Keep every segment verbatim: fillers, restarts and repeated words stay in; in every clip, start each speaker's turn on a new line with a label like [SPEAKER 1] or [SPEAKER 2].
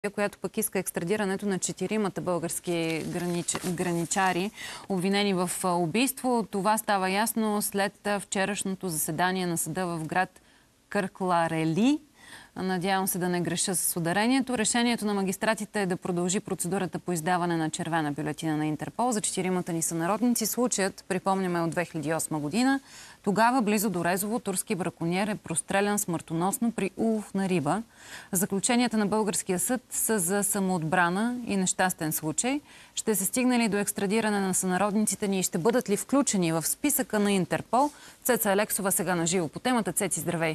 [SPEAKER 1] която пък иска екстрадирането на четиримата български гранич... граничари, обвинени в убийство. Това става ясно след вчерашното заседание на съда в град Къркларели. Надявам се да не греша с ударението. Решението на магистратите е да продължи процедурата по издаване на червена бюлетина на Интерпол за четиримата ни сънародници. Случаят, припомняме, от две хиляди и осма година. Тогава, близо до Резово, турски браконьер е прострелян смъртоносно при улов на риба. Заключенията на българския съд са за самоотбрана и нещастен случай. Ще се стигне ли до екстрадиране на сънародниците ни и ще бъдат ли включени в списъка на Интерпол? Цеца Алексова сега на живо по темата. Цеци, здравей!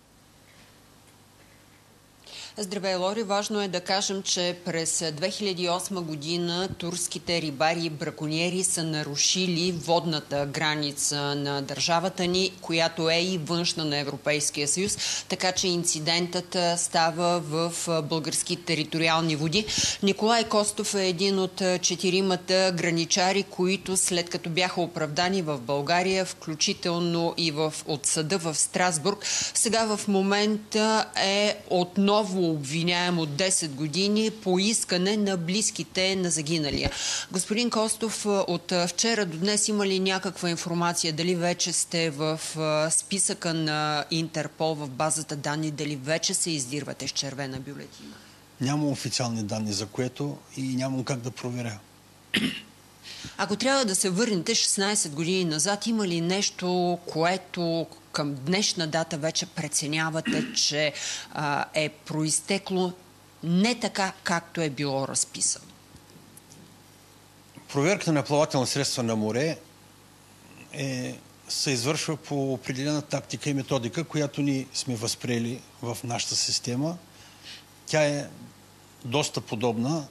[SPEAKER 2] Здравей, Лори. Важно е да кажем, че през две хиляди и осма година турските рибари и браконьери са нарушили водната граница на държавата ни, която е и външна на Европейския съюз, така че инцидентът става в български териториални води. Николай Костов е един от четиримата граничари, които след като бяха оправдани в България, включително и в, от съда в Страсбург, сега в момента е отново обвиняем от десет години по искане на близките на загиналия. Господин Костов, от вчера до днес има ли някаква информация? Дали вече сте в списъка на Интерпол, в базата данни? Дали вече се издирвате с червена бюлетина?
[SPEAKER 3] Няма официални данни, за което и нямам как да проверя.
[SPEAKER 2] Ако трябва да се върнете шестнадесет години назад, има ли нещо, което към днешна дата вече преценявате, че а, е произтекло не така, както е било разписано?
[SPEAKER 3] Проверка на плавателни средства на море е, се извършва по определена тактика и методика, която ние сме възприели в нашата система. Тя е доста подобна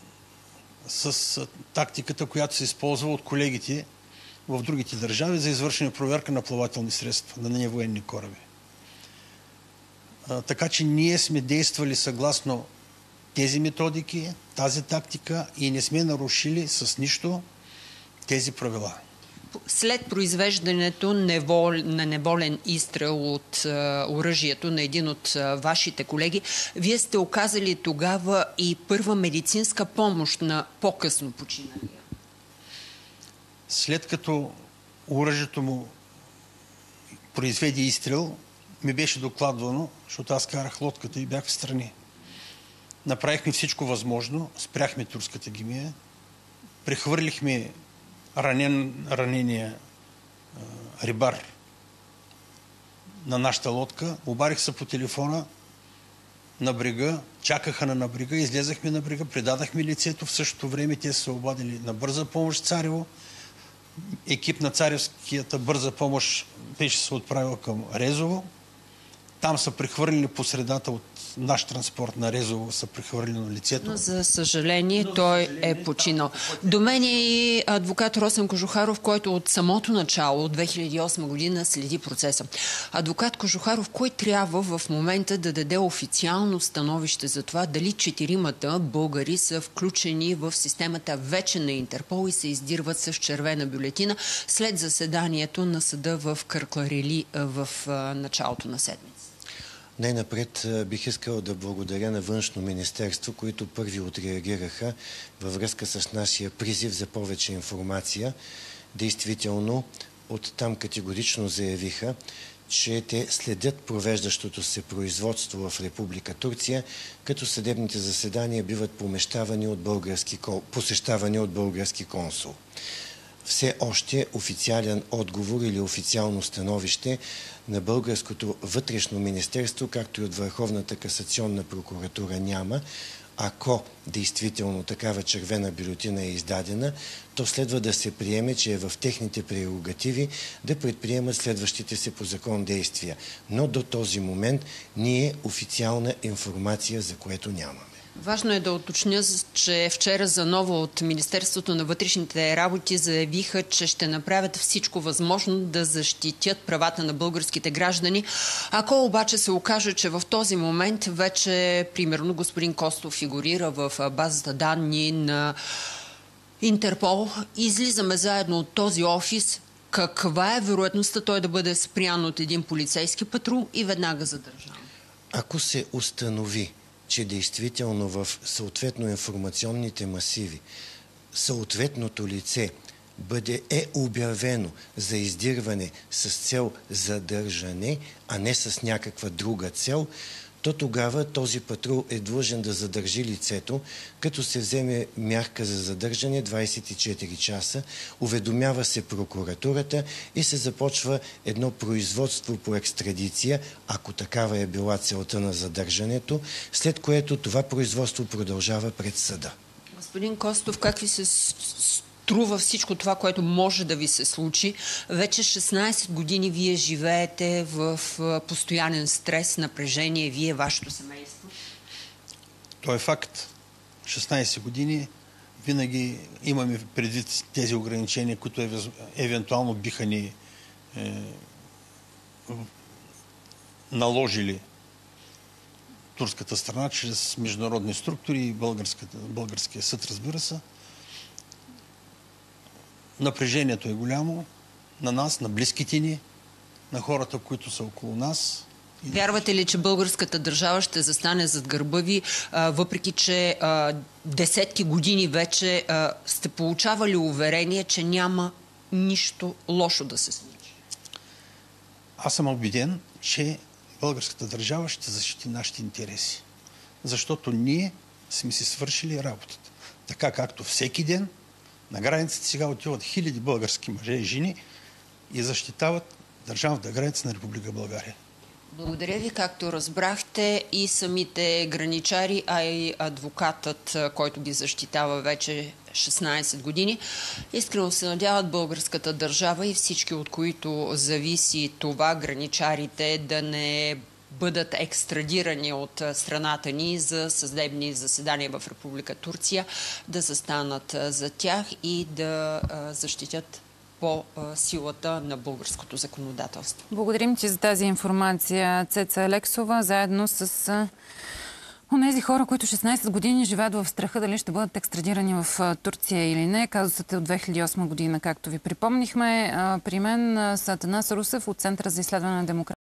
[SPEAKER 3] с тактиката, която се използва от колегите в другите държави за извършена проверка на плавателни средства, на невоенни кораби. А, така че ние сме действали съгласно тези методики, тази тактика и не сме нарушили с нищо тези правила.
[SPEAKER 2] След произвеждането невол, на неволен изстрел от а, оръжието на един от а, вашите колеги, вие сте оказали тогава и първа медицинска помощ на по-късно починалия.
[SPEAKER 3] След като оръжието му произведе изстрел, ми беше докладвано, защото аз карах лодката и бях в страни. Направихме всичко възможно, спряхме турската гемия, прехвърлихме ранен, ранения а, рибар на нашата лодка, обарих се по телефона на брега, чакаха на, на брега, излезахме на брега, предадахме лицето, в същото време те се обадили на бърза помощ Царево. Екип на царевската бърза помощ беше се отправил към Резово. Там са прехвърлили по средата от наш транспорт на Резово, са прехвърлили на лицето.
[SPEAKER 2] Но за съжаление Но, той за съжаление, е починал. Да. До мен е и адвокат Росен Кожухаров, който от самото начало, от две хиляди и осма година, следи процеса. Адвокат Кожухаров, кой трябва в момента да даде официално становище за това дали четиримата българи са включени в системата вече на Интерпол и се издирват с червена бюлетина след заседанието на съда в Къркларели в началото на седмица?
[SPEAKER 4] Най-напред бих искал да благодаря на Външно министерство, които първи отреагираха във връзка с нашия призив за повече информация. Действително, оттам категорично заявиха, че те следят провеждащото се производство в Република Турция, като съдебните заседания биват помещавани от български, посещавани от български консул. Все още официален отговор или официално становище на българското вътрешно министерство, както и от Върховната касационна прокуратура няма. Ако действително такава червена бюлетина е издадена, то следва да се приеме, че е в техните прерогативи да предприемат следващите се по закон действия. Но до този момент ние официална информация, за което нямаме.
[SPEAKER 2] Важно е да уточня, че вчера заново от Министерството на вътрешните работи заявиха, че ще направят всичко възможно да защитят правата на българските граждани. Ако обаче се окаже, че в този момент вече, примерно, господин Костов фигурира в базата данни на Интерпол, излизаме заедно от този офис, каква е вероятността той да бъде спрян от един полицейски патрул и веднага задържан?
[SPEAKER 4] Ако се установи, че действително в съответно информационните масиви съответното лице бъде е обявено за издирване с цел задържане, а не с някаква друга цел, то тогава този патрул е длъжен да задържи лицето, като се вземе мярка за задържане двадесет и четири часа, уведомява се прокуратурата и се започва едно производство по екстрадиция, ако такава е била целта на задържането, след което това производство продължава пред съда.
[SPEAKER 2] Господин Костов, как ви се струва всичко това, което може да ви се случи? Вече шестнадесет години вие живеете в постоянен стрес, напрежение, вие, вашето семейство.
[SPEAKER 3] То е факт. шестнадесет години винаги имаме предвид тези ограничения, които е, евентуално биха ни е, наложили турската страна чрез международни структури и българския съд, разбира се. Напрежението е голямо на нас, на близките ни, на хората, които са около нас.
[SPEAKER 2] Вярвате ли, че българската държава ще застане зад гърба ви, въпреки че десетки години вече сте получавали уверение, че няма нищо лошо да се случи?
[SPEAKER 3] Аз съм убеден, че българската държава ще защити нашите интереси. Защото ние сме си свършили работата. Така както всеки ден на границата сега отиват хиляди български мъже и жени и защитават държавната граница на Република България.
[SPEAKER 2] Благодаря ви. Както разбрахте, и самите граничари, а и адвокатът, който ги защитава вече шестнадесет години, искрено се надяват българската държава и всички, от които зависи това, граничарите да не бъдат екстрадирани от страната ни за съдебни заседания в Република Турция, да застанат за тях и да защитят по силата на българското законодателство.
[SPEAKER 1] Благодарим ти за тази информация, Цеца Алексова, заедно с онези хора, които шестнадесет години живеят в страха дали ще бъдат екстрадирани в Турция или не. Казусът е от две хиляди и осма година, както ви припомнихме. При мен са Атанас Русев от Центъра за изследване на демокрация.